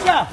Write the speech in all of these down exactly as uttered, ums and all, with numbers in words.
Polícia!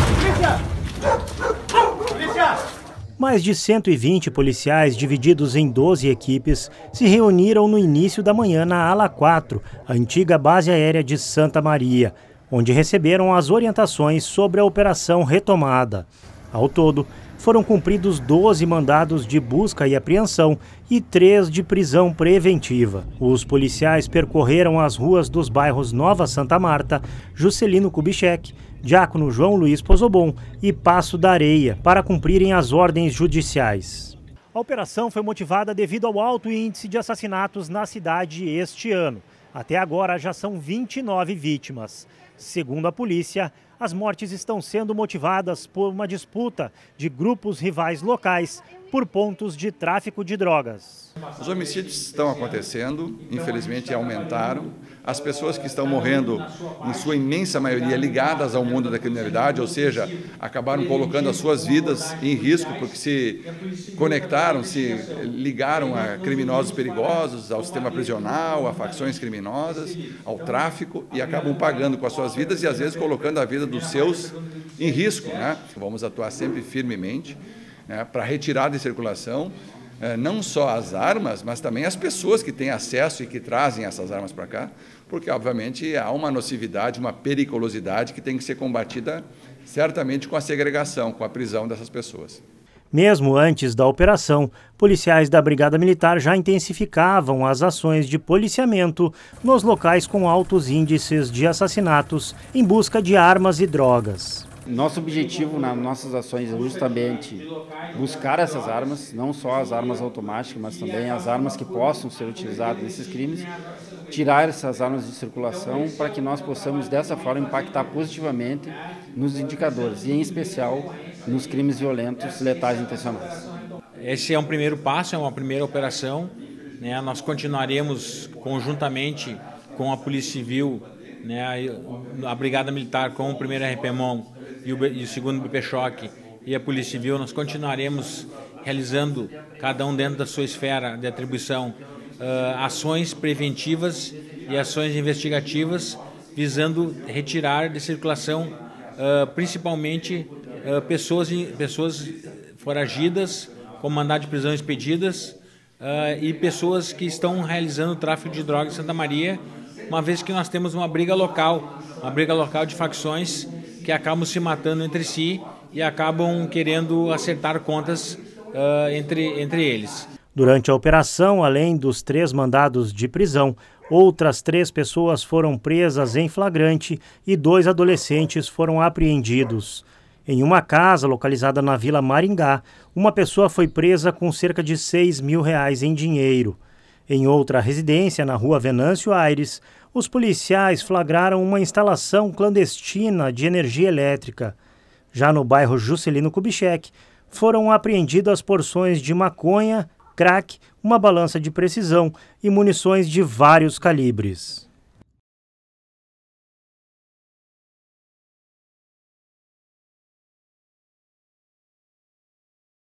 Polícia! Polícia! Mais de cento e vinte policiais, divididos em doze equipes, se reuniram no início da manhã na Ala quatro, a antiga base aérea de Santa Maria, onde receberam as orientações sobre a operação retomada. Ao todo, foram cumpridos doze mandados de busca e apreensão e três de prisão preventiva. Os policiais percorreram as ruas dos bairros Nova Santa Marta, Juscelino Kubitschek, Diácono João Luiz Pozobon e Passo da Areia para cumprirem as ordens judiciais. A operação foi motivada devido ao alto índice de assassinatos na cidade este ano. Até agora já são vinte e nove vítimas. Segundo a polícia, as mortes estão sendo motivadas por uma disputa de grupos rivais locais por pontos de tráfico de drogas. Os homicídios estão acontecendo, infelizmente aumentaram. As pessoas que estão morrendo, em sua imensa maioria, ligadas ao mundo da criminalidade, ou seja, acabaram colocando as suas vidas em risco porque se conectaram, se ligaram a criminosos perigosos, ao sistema prisional, a facções criminosas, ao tráfico e acabam pagando com as suas vidas e às vezes colocando a vida dos seus em risco, né? Vamos atuar sempre firmemente, né, para retirar de circulação não só as armas, mas também as pessoas que têm acesso e que trazem essas armas para cá, porque, obviamente, há uma nocividade, uma periculosidade que tem que ser combatida certamente com a segregação, com a prisão dessas pessoas. Mesmo antes da operação, policiais da Brigada Militar já intensificavam as ações de policiamento nos locais com altos índices de assassinatos em busca de armas e drogas. Nosso objetivo nas nossas ações é justamente buscar essas armas, não só as armas automáticas, mas também as armas que possam ser utilizadas nesses crimes, tirar essas armas de circulação para que nós possamos dessa forma impactar positivamente nos indicadores e em especial nos crimes violentos letais intencionais. Esse é um primeiro passo, é uma primeira operação, né? Nós continuaremos conjuntamente com a Polícia Civil, né, a Brigada Militar com o primeiro R P M O N e o, e o segundo B P Choque e a Polícia Civil, nós continuaremos realizando, cada um dentro da sua esfera de atribuição, uh, ações preventivas e ações investigativas visando retirar de circulação uh, principalmente uh, pessoas, pessoas foragidas com mandado de prisão expedidas uh, e pessoas que estão realizando tráfico de drogas em Santa Maria, uma vez que nós temos uma briga local, uma briga local de facções que acabam se matando entre si e acabam querendo acertar contas uh, entre, entre eles. Durante a operação, além dos três mandados de prisão, outras três pessoas foram presas em flagrante e dois adolescentes foram apreendidos. Em uma casa localizada na Vila Maringá, uma pessoa foi presa com cerca de seis mil reais em dinheiro. Em outra residência, na rua Venâncio Aires, os policiais flagraram uma instalação clandestina de energia elétrica. Já no bairro Juscelino Kubitschek, foram apreendidas porções de maconha, crack, uma balança de precisão e munições de vários calibres.